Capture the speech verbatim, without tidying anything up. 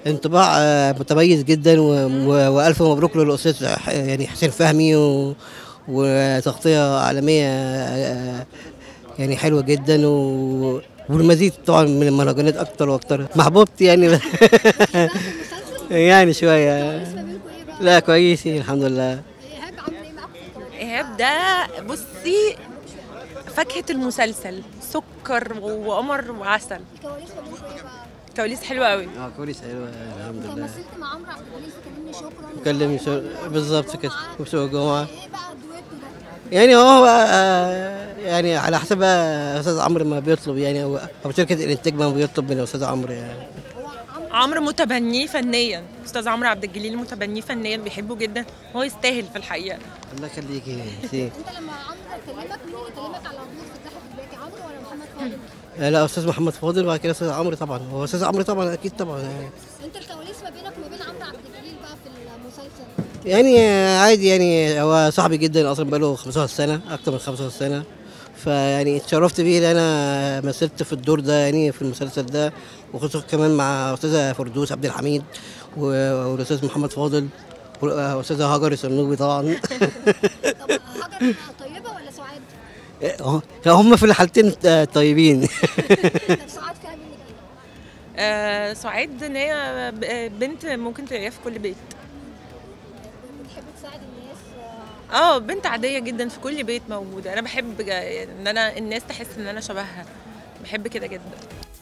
انطباع آه، متميز جدا و- و- والف مبروك للاستاذ ح- يعني حسين فهمي و- وتغطيه عالميه آه، يعني حلوه جدا و والمزيد طبعا من المهرجانات اكتر واكتر محبوبتي يعني بقى في المسلسل يعني شويه. الكواليس ما بينكم ايه بقى؟ لا كويسين الحمد لله. ايهاب عامل ايه معاكم في الكواليس؟ إيهاب ده بصي فاكهة المسلسل، سكر وقمر وعسل. الكواليس ما بينكم ايه بقى؟ كواليس حلوة قوي. اه كويس حلوه الحمد انت لله. مثلت مع عمرو عبد الجليل في كلمني شكرا كلمني وسؤال شو- عمرو بالظبط كده وجمعة. وبسوق جمعه. ايه بقى الدويتو ده؟ يعني هو آه، يعني على حسب بقى استاذ عمرو ما بيطلب يعني او او شركه الانتاج ما بيطلب من الاستاذ عمرو يعني. هو عمرو عمرو متبنيه فنيا، أستاذ عمرو عبد الجليل متبنيه فنيا، بيحبه جدا، هو يستاهل في الحقيقة. الله يخليكي. انت لما عمرو كلمك مين اللي كلمك على دور في الزحف الباكي، عمرو ولا محمد فاضل؟ آه، لا استاذ محمد فاضل وبعد كده استاذ عمرو طبعا هو استاذ عمرو طبعا اكيد طبعا يعني. انت الكواليس ما بينك وما بين عمرو عبد الجليل بقى في المسلسل؟ يعني آه، عادي يعني هو صاحبي جدا اصلا بقاله خمستاشر سنه اكتر من خمستاشر سنه. فيعني اتشرفت بيه ان انا مثلت في الدور ده يعني في المسلسل ده وخصوصا كمان مع استاذه فردوس عبد الحميد و- والاستاذ محمد فاضل واستاذه هاجر الصنوبي طبعا. طب هاجر طيبه ولا سعاد؟ اه هم في الحالتين آه، طيبين. طب سعاد فيها منك ايه؟ آه سعاد إن هي ب- بنت ممكن تلاقيها في كل بيت. بتحب تساعد الناس؟ اه بنت عادية جدا في كل بيت موجودة. أنا بحب جا- إن أنا الناس تحس إن أنا شبهها، بحب كده جدا.